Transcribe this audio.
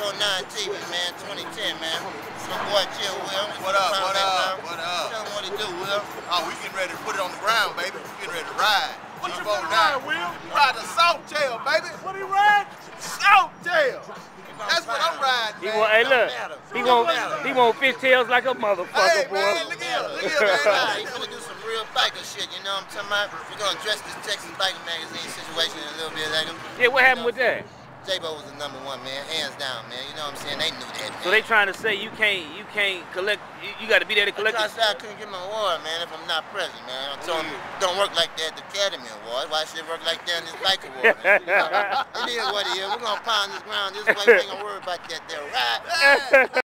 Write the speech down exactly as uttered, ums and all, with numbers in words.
four nine T V, man, twenty ten, man. My boy Chill, Will. What up, what up, what up? Tell him what he do, Will. Oh, we getting ready to put it on the ground, baby. We getting ready to ride. What you gonna ride, Will? Ride the salt tail, baby. What he ride? Salt tail. That's what I'm riding, He man. want, hey, look, he want, he want fish tails like a motherfucker, Hey, boy. man, look here, look here, man. He's gonna do some real biker shit, you know what I'm talking about? We're gonna address this Texas Biker Magazine situation a little bit later. Yeah, what happened with that? J-Bo was the number one, man, hands down, man. You know what I'm saying? They knew that, man. So they trying to say you can't, you can't collect, you, you got to be there to collect. I tried to say I couldn't get my award, man, if I'm not present, man. I told him, don't work like that at the Academy Award. Why should it work like that in this Biker Award, man? It is what it is. We're gonna pound this ground this way. We ain't gonna worry about that there, right?